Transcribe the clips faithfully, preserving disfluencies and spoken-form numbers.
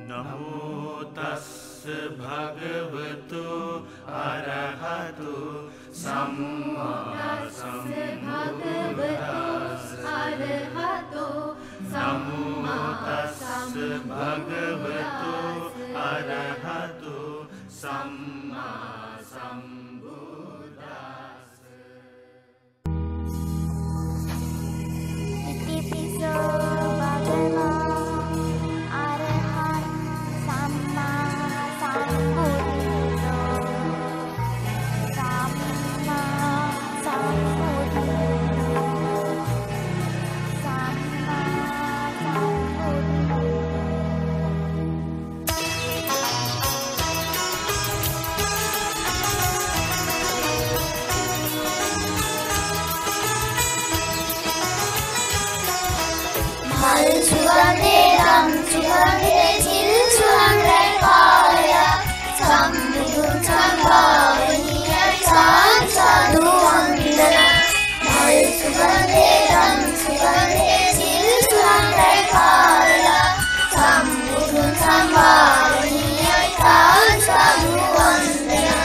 නමෝ තස්ස භගවතු අරහතු සම්මා සම්බුද්දස්ස අරහතු නමෝ තස්ස භගවතු අරහතු සම්මා සම්බුද්දස්ස. ඉතිපිසෝ භගවා අරහත් සම්මා සම්බුද්දෝ සම්මා සම්බුද්දෝ සම්මා සම්බුද්දෝ. මල් සුගන්ධේ ධම් සුගන්ධේ සිල් සුවඳයි කාය සම්බුදුන් සම්භාවනීය සාදු වන්දනා. මල් සුගන්ධේ ධම් සුගන්ධේ සිල් සුවඳයි කාය සම්බුදුන් සම්භාවනීය සාදු වන්දනා.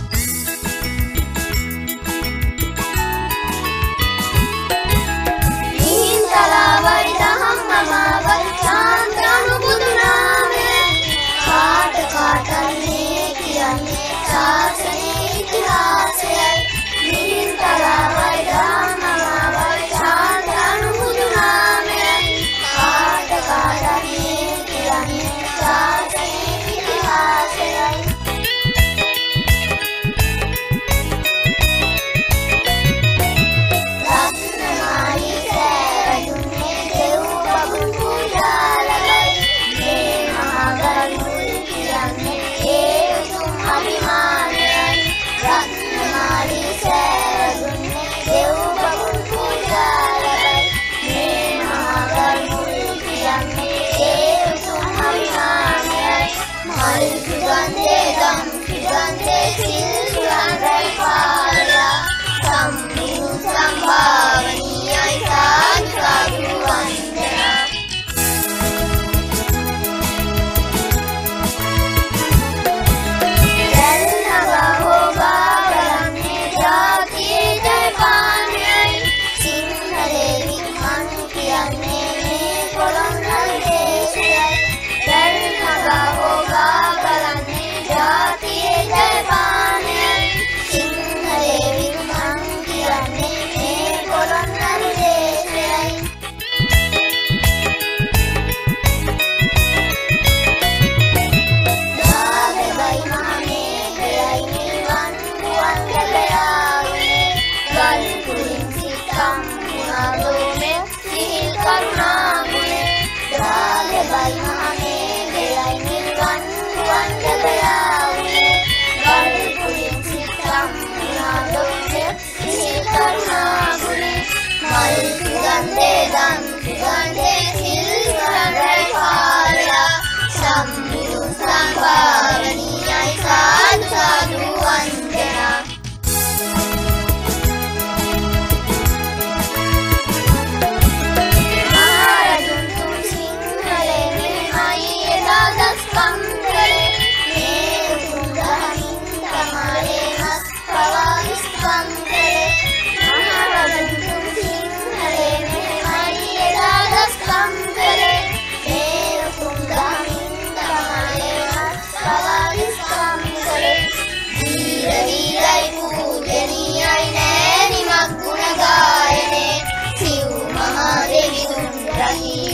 තලාවයි දහම් මමාවයි චාන්ද්‍රානු බුදුනාමේ කාට කාටන්නේ කියන්නේ ශාසනයේ ඉතිහාසයයි. මිහින් තලාවයි දහම් මමාවයි චාන්ද්‍රානු බුදුනාමේ කාට කාටන්නේ කියන්නේ ශාසනයේ ඉතිහාසයයි. संभावनीय साधु वंदना. Rahi